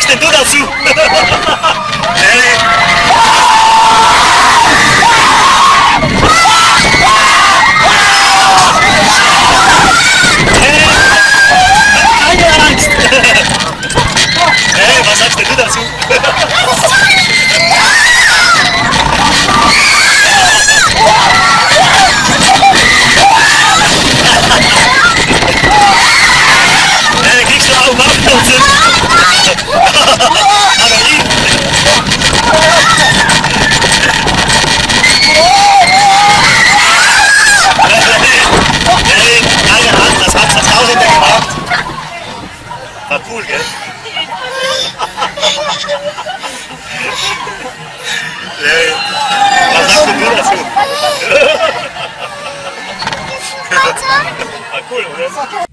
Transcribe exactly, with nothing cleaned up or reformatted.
sagst denn du dazu? Hey. Keine Angst! Hey, was sagst denn du dazu? Hey, kriegst du auch Bauchpilze? Aber ich? Hey, keine Angst, das hat's das Haus hinter gemacht. War cool, gell? Hey, was sagst denn du dazu? War cool, oder?